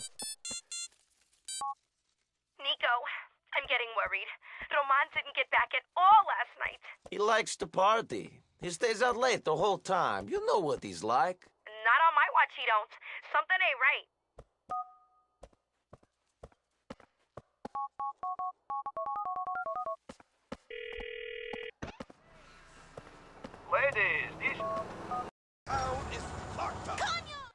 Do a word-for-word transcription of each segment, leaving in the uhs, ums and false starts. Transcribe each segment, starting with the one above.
Nico, I'm getting worried. Roman didn't get back at all last night. He likes to party. He stays out late the whole time. You know what he's like. Not on my watch, he don't. Something ain't right. Ladies, this town is locked up.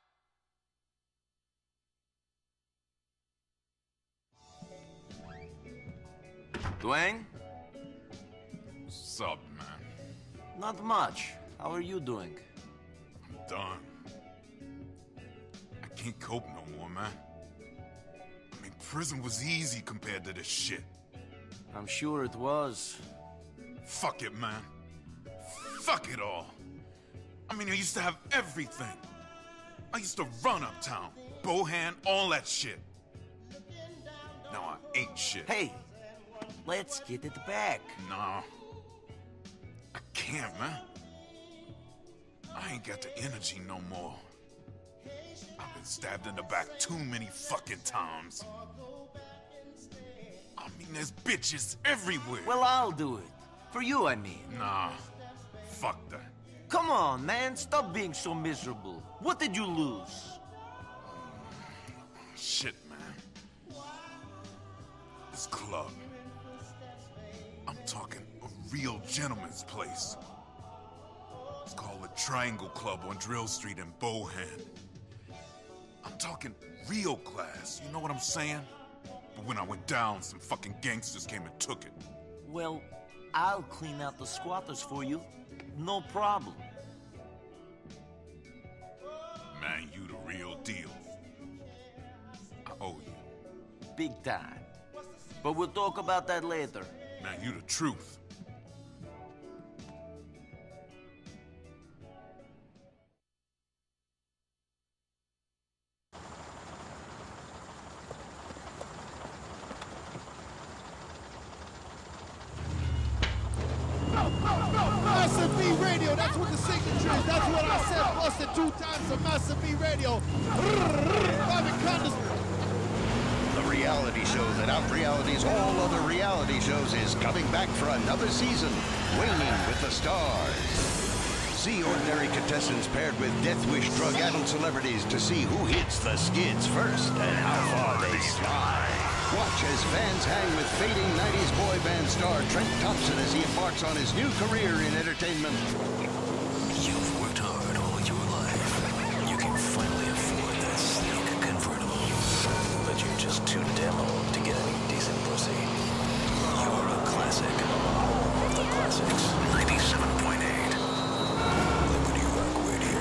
Dwayne? What's up, man? Not much. How are you doing? I'm done. I can't cope no more, man. I mean, prison was easy compared to this shit. I'm sure it was. Fuck it, man. Fuck it all. I mean, I used to have everything. I used to run uptown, Bohan, all that shit. Now I ain't shit. Hey, let's get it back. Nah. I can't, man. I ain't got the energy no more. I've been stabbed in the back too many fucking times. I mean, there's bitches everywhere. Well, I'll do it. For you, I mean. Nah. Fuck that. Come on, man. Stop being so miserable. What did you lose? Shit, man. This club. I'm talking a real gentleman's place. It's called the Triangle Club on Drill Street in Bohan. I'm talking real class, you know what I'm saying? But when I went down, some fucking gangsters came and took it. Well, I'll clean out the squatters for you. No problem. Man, you the real deal. I owe you. Big time. But we'll talk about that later. Man, you the truth. Massive V Radio, that's what the signature is. That's what I said, busted two times of Massive V Radio. The reality show that out-realities all other reality shows is coming back for another season, Waning with the Stars. See ordinary contestants paired with Death Wish drug-addled celebrities to see who hits the skids first and how far they slide. Watch as fans hang with fading nineties boy band star Trent Thompson as he embarks on his new career in entertainment. You've worked hard all your life. You can finally afford that sleek convertible. But you're just too damn old to get any decent pussy. You're a classic. Home of the classics. ninety-seven point eight. Liberty Rock Radio.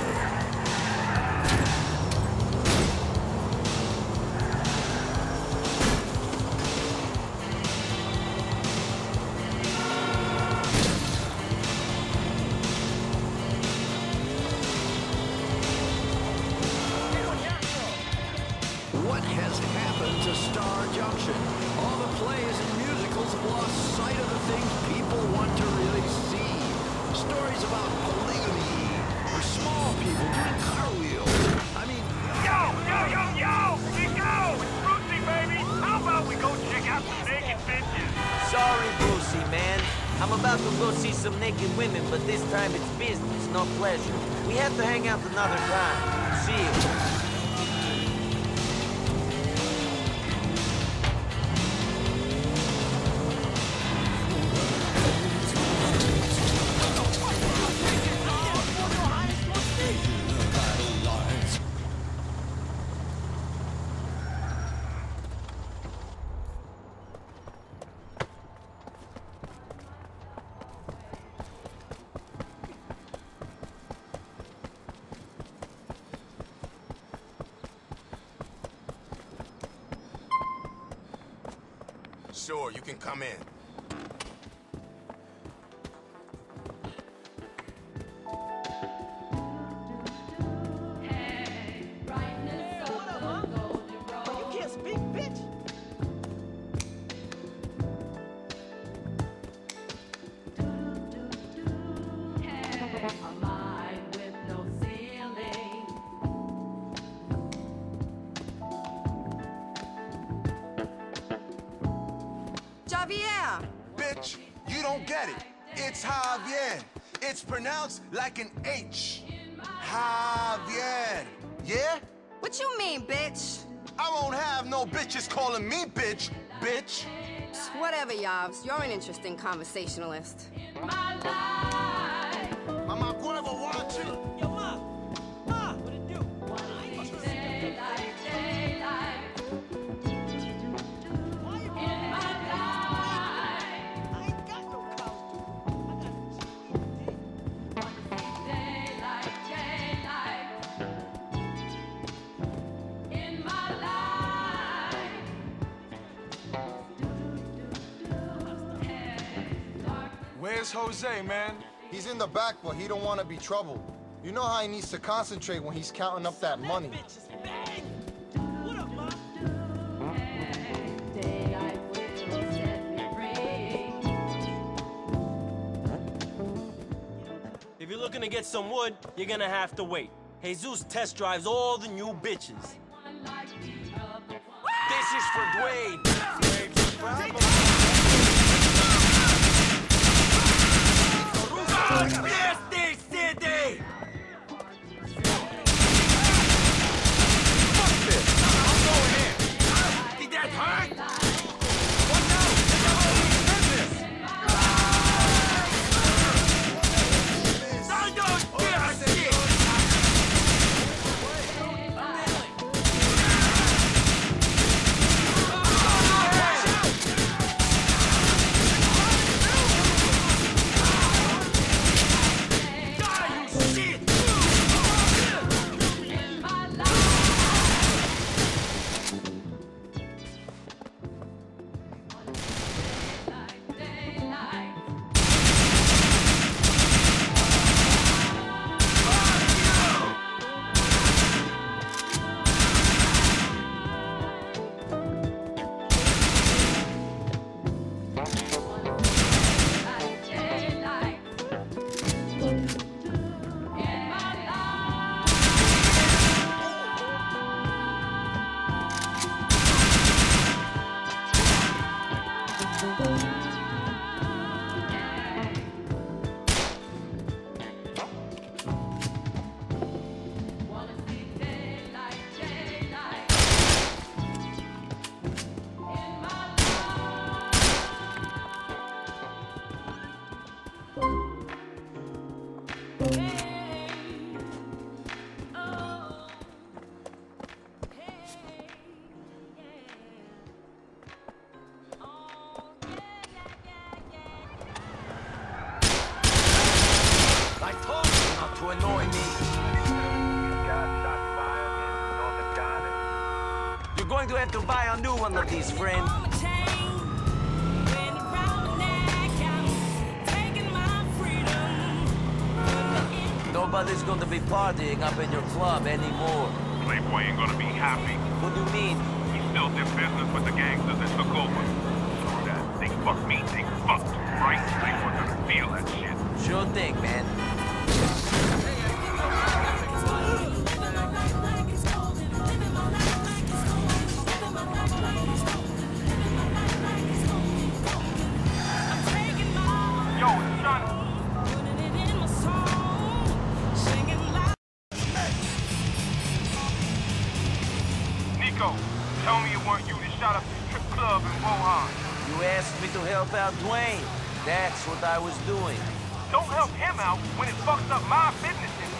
What has happened to Star Junction? All the plays and musicals have lost sight of the things people want to really see. Stories about polygamy, or small people doing cartwheels. I mean... Yo, yo, yo, yo! Nico! It's Brucey, baby! How about we go check out some naked bitches? Sorry, Brucey, man. I'm about to go see some naked women, but this time it's business, not pleasure. We have to hang out another time. See you. Sure, you can come in. Javier. Bitch, you don't get it. It's Javier. It's pronounced like an H. Javier. Yeah? What you mean, bitch? I won't have no bitches calling me bitch, bitch. Whatever, Yavs. You're an interesting conversationalist. Mama, whoever wants you. Yo, Ma! Ma! What it do? Where's Jose, man? He's in the back, but he don't want to be troubled. You know how he needs to concentrate when he's counting up that money. If you're looking to get some wood, you're gonna have to wait. Jesus test drives all the new bitches. This is for Dwayne. Este city! Fuck this! I'm going in! Did that hurt? What now? I don't give a shit! To annoy me. You're going to have to buy a new one of these, friend. Nobody's going to be partying up in your club anymore. Playboy ain't gonna be happy. What do you mean? He still did business with the gangsters that took over. So that they fucked me, they fucked, right? They were gonna feel that shit. Sure thing, man. Tell me it weren't you that shot up the strip club in Wuhan. You asked me to help out Dwayne. That's what I was doing. Don't help him out when it fucks up my business interests.